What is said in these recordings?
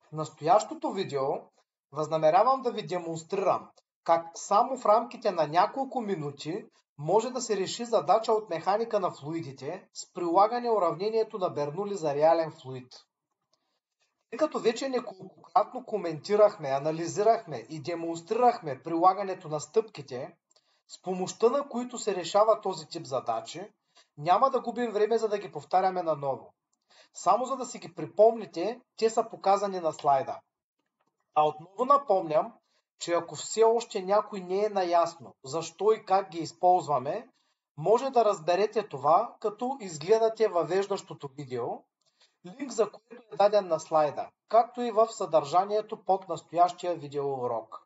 В настоящото видео възнамерявам да ви демонстрирам как само в рамките на няколко минути може да се реши задача от механика на флуидите с прилагане уравнението на Бернули за реален флуид. Тъй като вече неколкократно коментирахме, анализирахме и демонстрирахме прилагането на стъпките, с помощта на които се решава този тип задачи, няма да губим време, за да ги повтаряме наново. Само за да си ги припомните, те са показани на слайда. А отново напомням, че ако все още някой не е наясно защо и как ги използваме, може да разберете това, като изгледате въвеждащото видео, линк за което е даден на слайда, както и в съдържанието под настоящия видеоурок.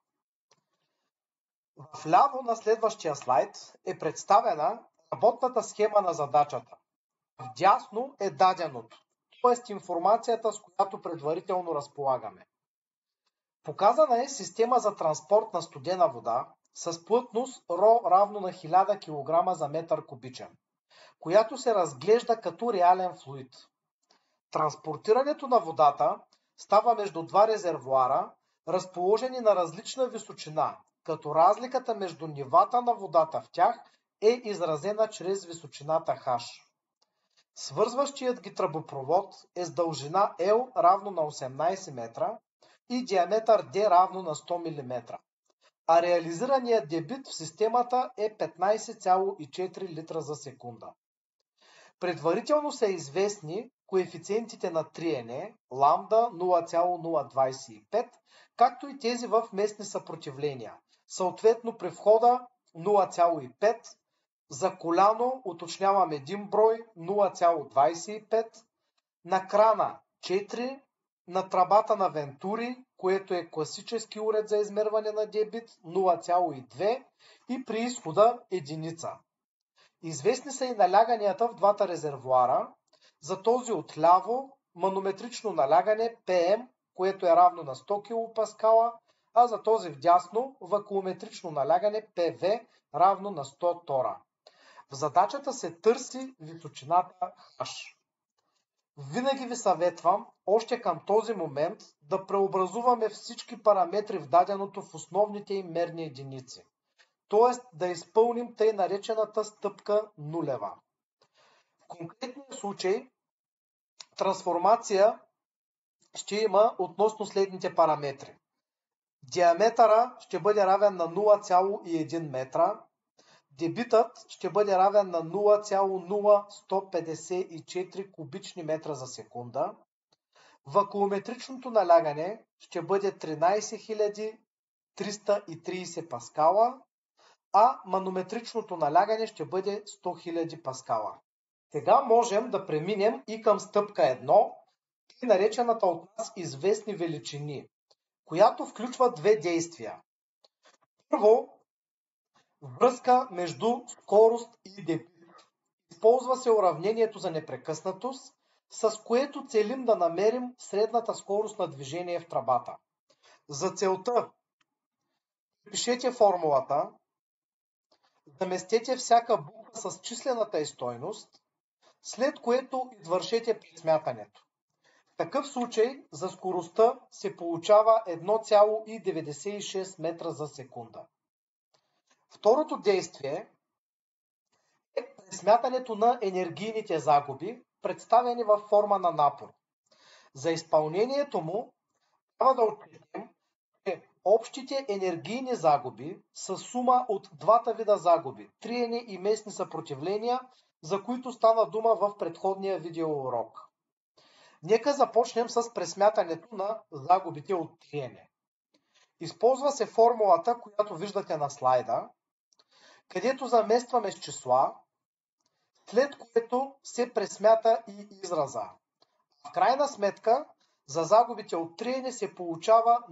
Вляво на следващия слайд е представена работната схема на задачата. Вдясно е даденото, т.е. информацията, с която предварително разполагаме. Показана е система за транспорт на студена вода с плътност ρ равно на 1000 кг за метър кубичен, която се разглежда като реален флуид. Транспортирането на водата става между два резервоара, разположени на различна височина, като разликата между нивата на водата в тях е изразена чрез височината H. Свързващият ги тръбопровод е с дължина L равно на 18 метра и диаметър D равно на 100 мм, а реализираният дебит в системата е 15,4 литра за секунда. Предварително са известни коефициентите на триене, ламда 0,025, както и тези в местни съпротивления, съответно при входа 0,5, за коляно уточнявам един брой 0,25, на крана 4, на тръбата на Вентури, което е класически уред за измерване на дебит 0,2 и при изхода единица. Известни са и наляганията в двата резервоара. За този отляво манометрично налягане PM, което е равно на 100 кПа, а за този вдясно вакуометрично налягане PV равно на 100 тора. В задачата се търси височината H. Винаги ви съветвам още към този момент да преобразуваме всички параметри в даденото в основните им мерни единици, т.е. да изпълним тъй наречената стъпка нулева. В конкретния случай трансформация ще има относно следните параметри. Диаметъра ще бъде равен на 0,1 метра, дебитът ще бъде равен на 0,0154 кубични метра за секунда, вакуометричното налягане ще бъде 13 330 паскала, а манометричното налягане ще бъде 100 000 паскала. Сега можем да преминем и към стъпка 1, и наречената от нас известни величини, която включва две действия. Първо, връзка между скорост и дебит. Използва се уравнението за непрекъснатост, с което целим да намерим средната скорост на движение в тръбата. За целта пишете формулата, заместете всяка буква с числената й стойност, след което извършете пресмятането. В такъв случай за скоростта се получава 1,96 метра за секунда. Второто действие е пресмятането на енергийните загуби, представени във форма на напор. За изпълнението му трябва да отчетем, че общите енергийни загуби са сума от двата вида загуби – триене и местни съпротивления, за които стана дума в предходния видеоурок. Нека започнем с пресмятането на загубите от триене. Използва се формулата, която виждате на слайда, където заместваме с числа, след което се пресмята и израза. В крайна сметка за загубите от триене се получава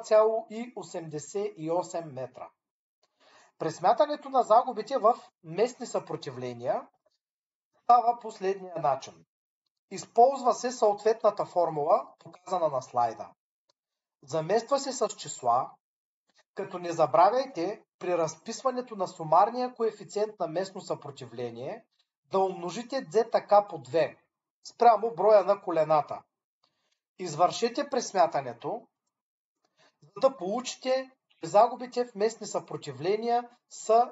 0,88 метра. Пресмятането на загубите в местни съпротивления става последния начин. Използва се съответната формула, показана на слайда. Замества се с числа, като не забравяйте при разписването на сумарния коефициент на местно съпротивление да умножите ZK по 2 спрямо броя на колената. Извършете пресмятането, за да получите, че загубите в местни съпротивления са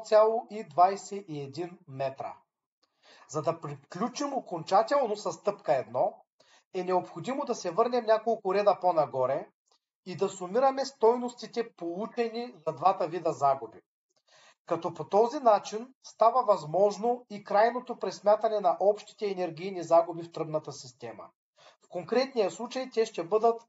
1,21 метра. За да приключим окончателно с стъпка 1, е необходимо да се върнем няколко реда по-нагоре и да сумираме стойностите получени за двата вида загуби. Като по този начин става възможно и крайното пресмятане на общите енергийни загуби в тръбната система. В конкретния случай те ще бъдат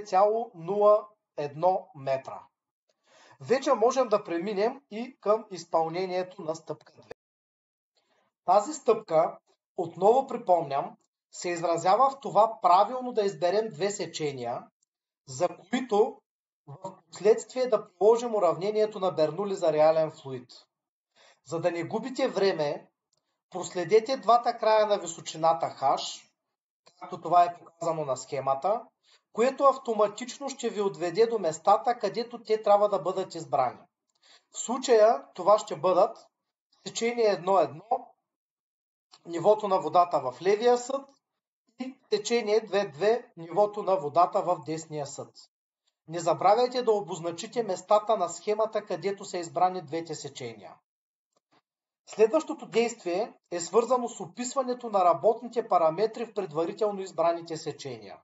2,01 метра. Вече можем да преминем и към изпълнението на стъпка 2. Тази стъпка, отново припомням, се изразява в това правилно да изберем две сечения, за които в последствие да приложим уравнението на Бернули за реален флуид. За да не губите време, проследете двата края на височината H, както това е показано на схемата, което автоматично ще ви отведе до местата, където те трябва да бъдат избрани. В случая това ще бъдат сечение 1,1, нивото на водата в левия съд и течение 2,2, нивото на водата в десния съд. Не забравяйте да обозначите местата на схемата, където са избрани двете сечения. Следващото действие е свързано с описването на работните параметри в предварително избраните сечения.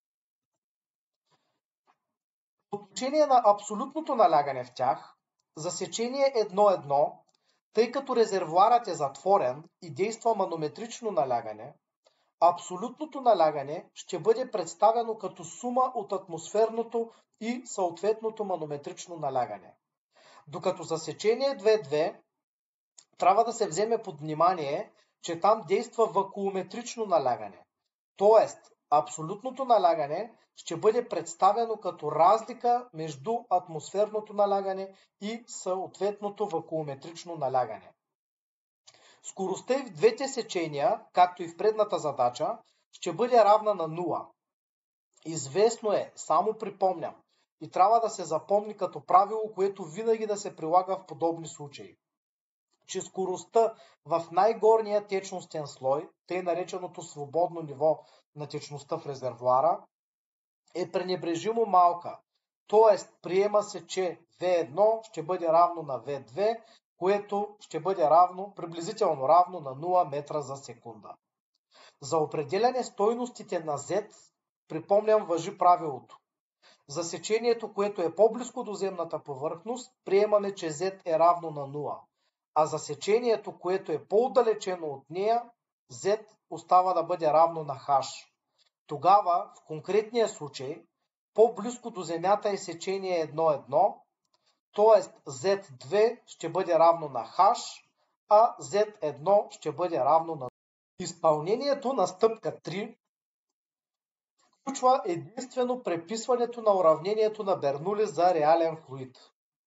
По отношение на абсолютното налягане в тях, за сечение 1,1, тъй като резервоарът е затворен и действа манометрично налягане, абсолютното налягане ще бъде представено като сума от атмосферното и съответното манометрично налягане. Докато за сечение 2,2 трябва да се вземе под внимание, че там действа вакууметрично налягане. Тоест, абсолютното налягане ще бъде представено като разлика между атмосферното налягане и съответното вакууметрично налягане. Скоростта и в двете сечения, както и в предната задача, ще бъде равна на 0. Известно е, само припомням, и трябва да се запомни като правило, което винаги да се прилага в подобни случаи, че скоростта в най-горния течностен слой, тъй нареченото свободно ниво на течността в резервоара, е пренебрежимо малка. Тоест, приема се, че V1 ще бъде равно на V2, което ще бъде приблизително равно на 0 метра за секунда. За определяне стойностите на Z, припомням, важи правилото. За сечението, което е по-близко до земната повърхност, приемаме, че Z е равно на 0. А за сечението, което е по-отдалечено от нея, Z остава да бъде равно на H. Тогава, в конкретния случай, по-близко до Земята е сечение 1,1, т.е. Z2 ще бъде равно на H, а Z1 ще бъде равно на 0. Изпълнението на стъпка 3 включва единствено преписването на уравнението на Бернули за реален флуид.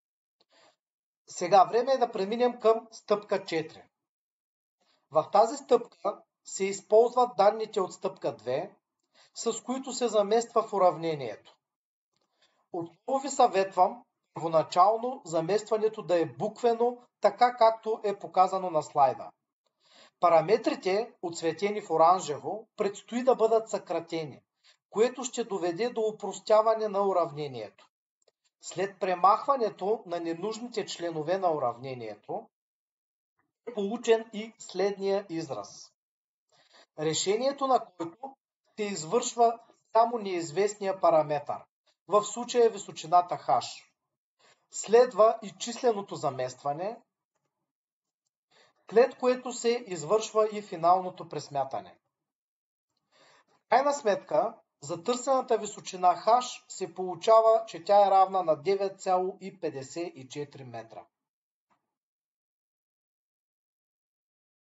Сега време е да преминем към стъпка 4. В тази стъпка се използват данните от стъпка 2, с които се замества в уравнението. Отново ви съветвам първоначално заместването да е буквено, така както е показано на слайда. Параметрите, отцветени в оранжево, предстои да бъдат съкратени, което ще доведе до опростяване на уравнението. След премахването на ненужните членове на уравнението е получен и следния израз, решението на който се извършва само неизвестния параметър, в случая височината H. Следва и численото заместване, след което се извършва и финалното пресмятане. В крайна сметка, за търсената височина H се получава, че тя е равна на 9,54 метра.